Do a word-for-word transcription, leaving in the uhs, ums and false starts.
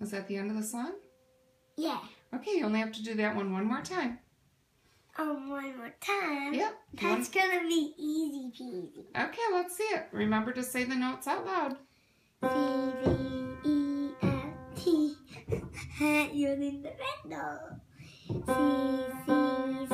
Was that the end of the song? Yeah. Okay, you only have to do that one one more time. Oh, one more time? Yep. That's going to be easy peasy. Okay, let's see it. Remember to say the notes out loud. C, D, E, F, T. You're in the window. C, C,